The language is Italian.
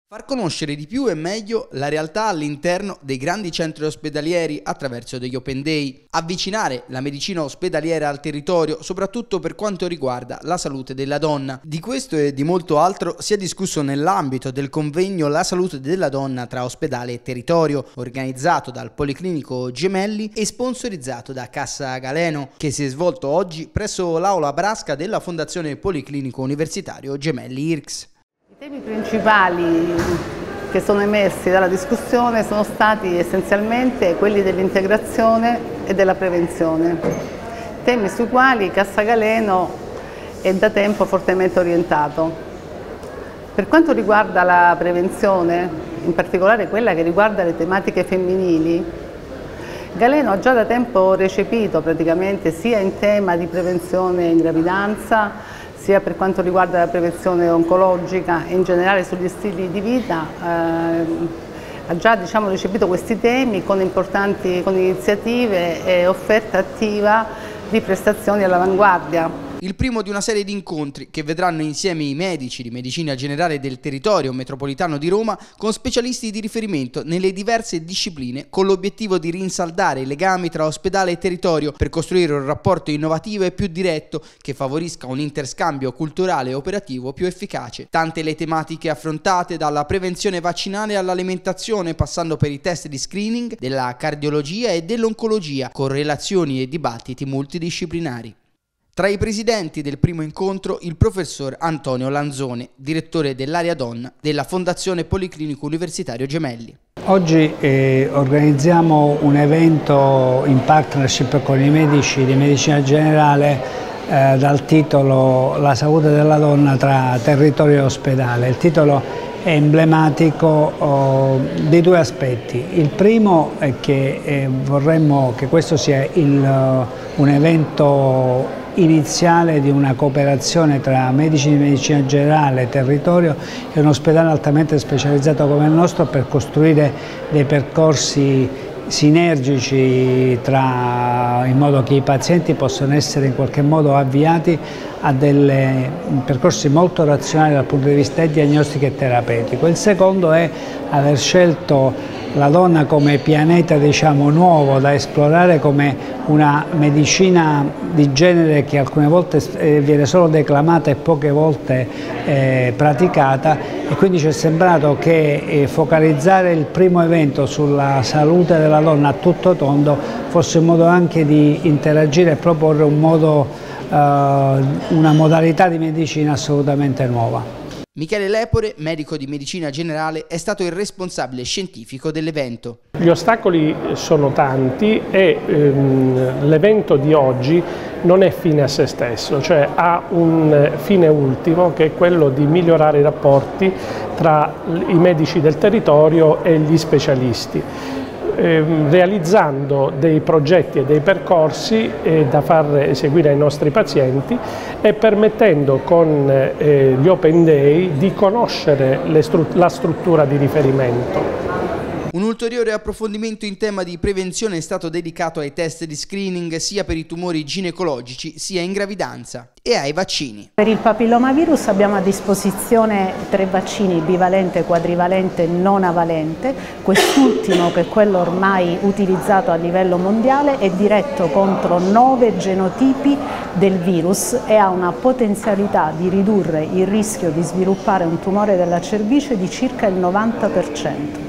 Far conoscere di più e meglio la realtà all'interno dei grandi centri ospedalieri attraverso degli Open Day, avvicinare la medicina ospedaliera al territorio, soprattutto per quanto riguarda la salute della donna. Di questo e di molto altro si è discusso nell'ambito del convegno La salute della donna tra ospedale e territorio, organizzato dal Policlinico Gemelli e sponsorizzato da Cassa Galeno, che si è svolto oggi presso l'Aula Brasca della Fondazione Policlinico Universitario Gemelli IRCS. I temi principali che sono emersi dalla discussione sono stati essenzialmente quelli dell'integrazione e della prevenzione, temi sui quali Cassa Galeno è da tempo fortemente orientato. Per quanto riguarda la prevenzione, in particolare quella che riguarda le tematiche femminili, Galeno ha già da tempo recepito praticamente sia in tema di prevenzione in gravidanza, sia per quanto riguarda la prevenzione oncologica e in generale sugli stili di vita, ha già recepito questi temi con iniziative e offerta attiva di prestazioni all'avanguardia. Il primo di una serie di incontri che vedranno insieme i medici di medicina generale del territorio metropolitano di Roma con specialisti di riferimento nelle diverse discipline, con l'obiettivo di rinsaldare i legami tra ospedale e territorio per costruire un rapporto innovativo e più diretto che favorisca un interscambio culturale e operativo più efficace. Tante le tematiche affrontate, dalla prevenzione vaccinale all'alimentazione, passando per i test di screening, della cardiologia e dell'oncologia, con relazioni e dibattiti multidisciplinari. Tra i presidenti del primo incontro il professor Antonio Lanzone, direttore dell'area donna della Fondazione Policlinico Universitario Gemelli. Oggi organizziamo un evento in partnership con i medici di medicina generale dal titolo La salute della donna tra territorio e ospedale. Il titolo è emblematico di due aspetti. Il primo è che vorremmo che questo sia un evento iniziale di una cooperazione tra medici di medicina generale, territorio e un ospedale altamente specializzato come il nostro per costruire dei percorsi sinergici in modo che i pazienti possano essere in qualche modo avviati a percorsi molto razionali dal punto di vista diagnostico e terapeutico. Il secondo è aver scelto la donna come pianeta nuovo da esplorare, come una medicina di genere che alcune volte viene solo declamata e poche volte praticata, e quindi ci è sembrato che focalizzare il primo evento sulla salute della donna a tutto tondo fosse un modo anche di interagire e proporre una modalità di medicina assolutamente nuova. Michele Lepore, medico di medicina generale, è stato il responsabile scientifico dell'evento. Gli ostacoli sono tanti e l'evento di oggi non è fine a se stesso, cioè ha un fine ultimo che è quello di migliorare i rapporti tra i medici del territorio e gli specialisti, realizzando dei progetti e dei percorsi da far eseguire ai nostri pazienti e permettendo con gli Open Day di conoscere la struttura di riferimento. Un ulteriore approfondimento in tema di prevenzione è stato dedicato ai test di screening sia per i tumori ginecologici sia in gravidanza e ai vaccini. Per il papillomavirus abbiamo a disposizione 3 vaccini, bivalente, quadrivalente e non avalente. Quest'ultimo, che è quello ormai utilizzato a livello mondiale, è diretto contro 9 genotipi del virus e ha una potenzialità di ridurre il rischio di sviluppare un tumore della cervice di circa il 90%.